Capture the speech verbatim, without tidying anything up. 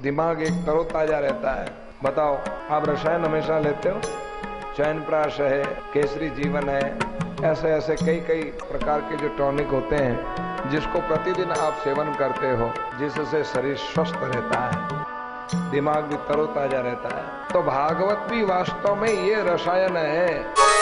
दिमाग एक तरोताजा रहता है। बताओ, आप रसायन हमेशा लेते हो? च्यवनप्राश है, केसरी जीवन है, ऐसे ऐसे कई कई प्रकार के जो टॉनिक होते हैं जिसको प्रतिदिन आप सेवन करते हो, जिससे शरीर स्वस्थ रहता है, दिमाग भी तरोताजा रहता है। तो भागवत भी वास्तव में ये रसायन है।